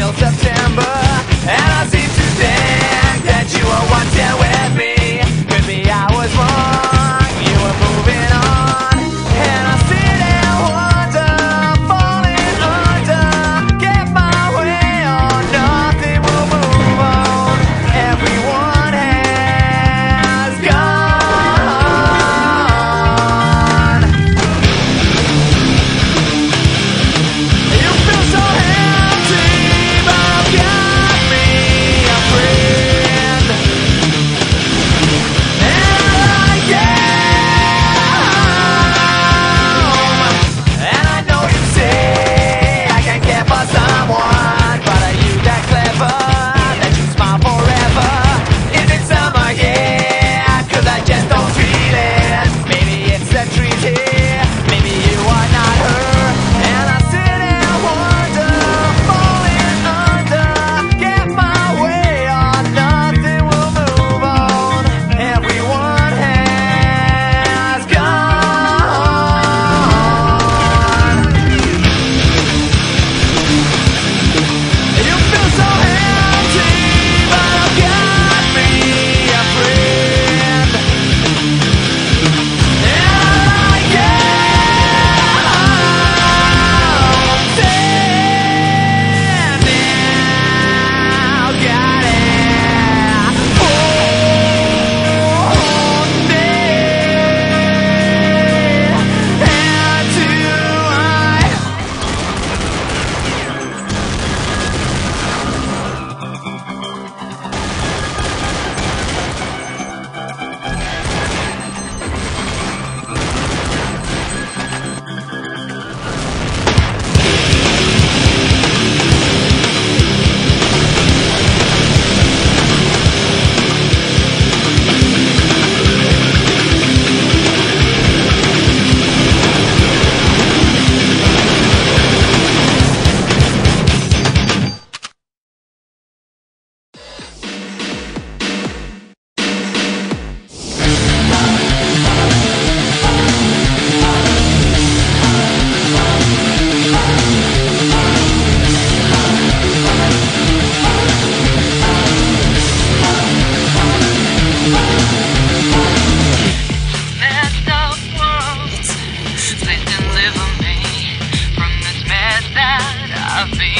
till September. And I seem to think that you were once here with me. Maybe I was wrong, you were moving on. And I sit and wonder, falling under, get my way on, nothing will move on. Everyone has gone. You feel so empty, but I've got me a friend. And I and I know you say I can't care for someone, but are you that clever that you smile forever? Is it summer? Yeah, 'cause I just don't feel it. Maybe it's the trees here, maybe you are not her. And I sit and wonder, falling under, get my way on, nothing will move on. Everyone has gone. You feel so empty, but I've got me a friend. And I got it. Let the world please deliver me from this mess that I've been